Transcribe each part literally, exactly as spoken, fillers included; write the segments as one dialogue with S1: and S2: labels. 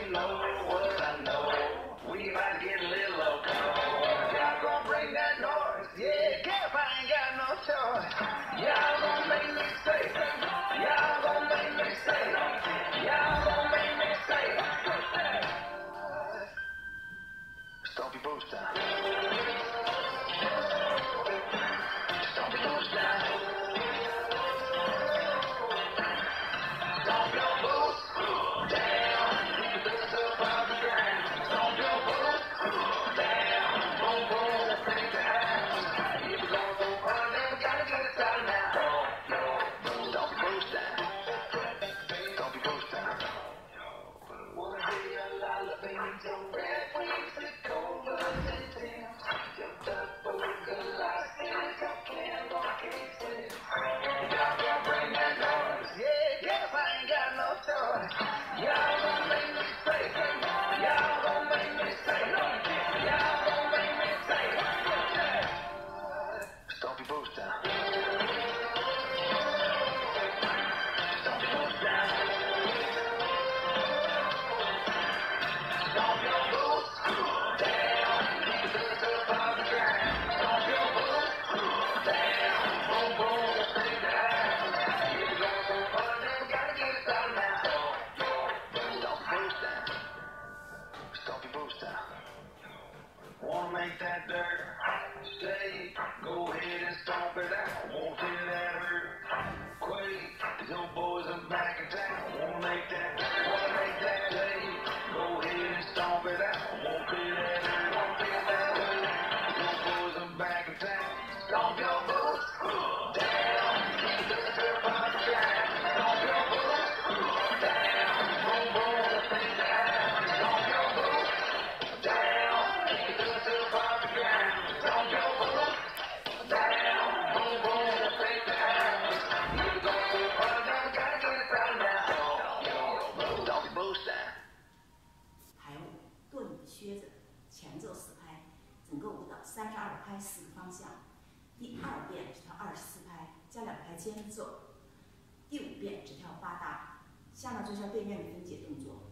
S1: 间奏。第五遍只跳八大，下面就像对面的分解动作。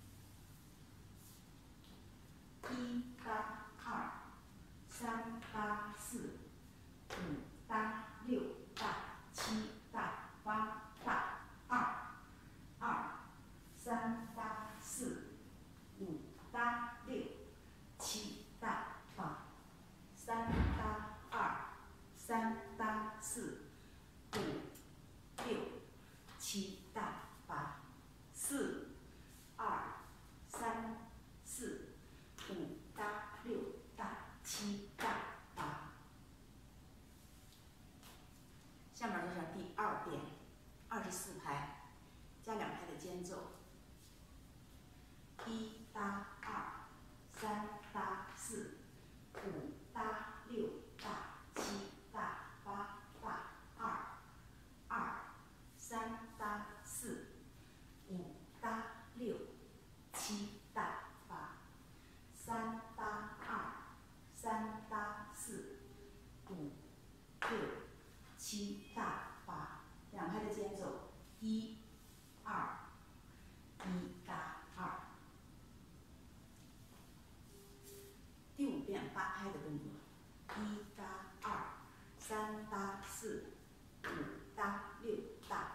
S1: 一搭二，三搭四，五搭六搭七搭八搭二，二三搭四，五搭六七搭八，三搭二，三搭四，五六七搭八，四二三四五搭六搭七搭八。下面就是第二遍，二十四拍，加两拍的间奏。一搭二，三搭四，五搭六搭七搭八搭二，二三搭四，五搭六七搭八，三搭二，三搭四，五六七搭八，两拍的间奏，一二一搭二。第五遍八拍的动作，一搭二，三搭四，五搭六搭